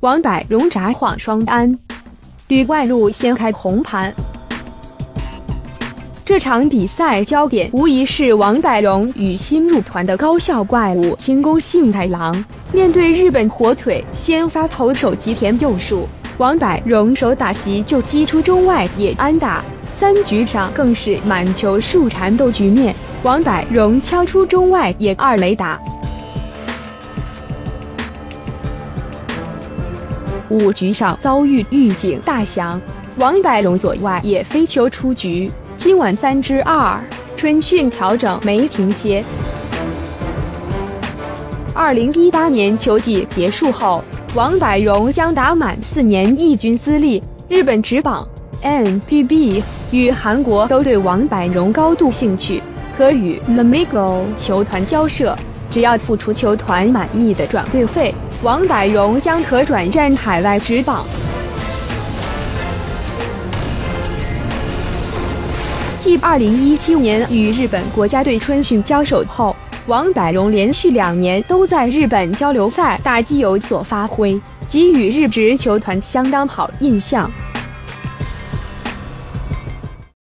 王柏荣札幌双安，旅外路先开红盘。这场比赛焦点无疑是王柏荣与新入团的高校怪物清宫幸太郎。面对日本火腿先发投手吉田佑树，王柏荣手打席就击出中外野安打，3局上更是满球数缠斗局面，王柏荣敲出中外野2垒打。5局上遭遇预警大响，王柏荣左外野飞球出局。今晚3-2，春训调整没停歇。2018年球季结束后，王柏荣将打满4年一军资历。日本职棒、NPB 与韩国都对王柏荣高度兴趣，可与 Lamigo 球团交涉，只要付出球团满意的转队费，王柏荣将可转战海外职棒。继2017年与日本国家队春训交手后，王柏荣连续2年都在日本交流赛打击有所发挥，给予日职球团相当好印象。